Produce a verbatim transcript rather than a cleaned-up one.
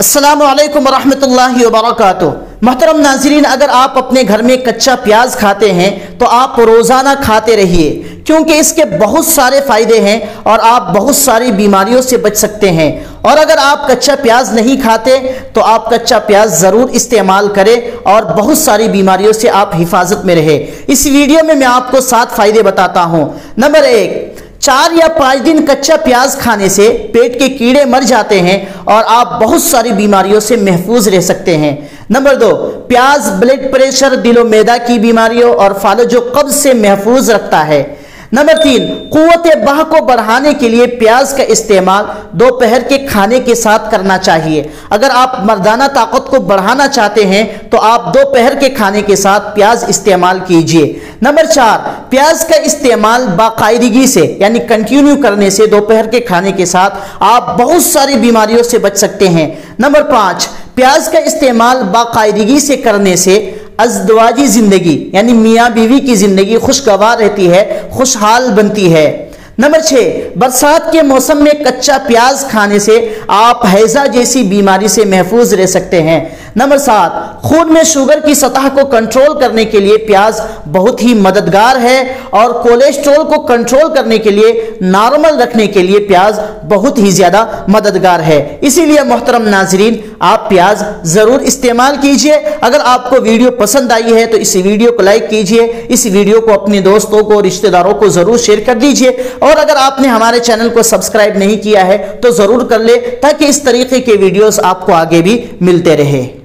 अस्सलामु अलैकुम रहमतुल्लाहि व बरकातुहू। मोहतरम नाज़रीन, अगर आप अपने घर में कच्चा प्याज खाते हैं तो आप रोज़ाना खाते रहिए, क्योंकि इसके बहुत सारे फ़ायदे हैं और आप बहुत सारी बीमारियों से बच सकते हैं। और अगर आप कच्चा प्याज नहीं खाते तो आप कच्चा प्याज ज़रूर इस्तेमाल करें और बहुत सारी बीमारियों से आप हिफाजत में रहे। इस वीडियो में मैं आपको सात फ़ायदे बताता हूँ। नंबर एक, चार या पाँच दिन कच्चा प्याज खाने से पेट के कीड़े मर जाते हैं और आप बहुत सारी बीमारियों से महफूज रह सकते हैं। नंबर दो, प्याज ब्लड प्रेशर, दिलो मैदा की बीमारियों और फालजो कब्ज से महफूज रखता है। नंबर तीन, कुव्वत बाह को बढ़ाने के लिए प्याज का इस्तेमाल दोपहर के खाने के साथ करना चाहिए। अगर आप मर्दाना ताकत को बढ़ाना चाहते हैं तो आप दोपहर के खाने के साथ प्याज इस्तेमाल कीजिए। नंबर चार, प्याज का इस्तेमाल बाकायदगी से यानी कंटिन्यू करने से दोपहर के खाने के साथ आप बहुत सारी बीमारियों से बच सकते हैं। नंबर पाँच, प्याज का इस्तेमाल बाकायदगी से करने से अज़दवाजी जिंदगी यानी मियाँ बीवी की जिंदगी खुशगवार रहती है, खुशहाल बनती है। नंबर छः, बरसात के मौसम में कच्चा प्याज खाने से आप हैजा जैसी बीमारी से महफूज रह सकते हैं। नंबर सात, खून में शुगर की सतह को कंट्रोल करने के लिए प्याज बहुत ही मददगार है और कोलेस्ट्रॉल को कंट्रोल करने के लिए, नॉर्मल रखने के लिए प्याज बहुत ही ज़्यादा मददगार है। इसीलिए मोहतरम नाजरीन, आप प्याज ज़रूर इस्तेमाल कीजिए। अगर आपको वीडियो पसंद आई है तो इस वीडियो को लाइक कीजिए, इस वीडियो को अपने दोस्तों को, रिश्तेदारों को ज़रूर शेयर कर दीजिए। और अगर आपने हमारे चैनल को सब्सक्राइब नहीं किया है तो ज़रूर कर ले, ताकि इस तरीके के वीडियोस आपको आगे भी मिलते रहे।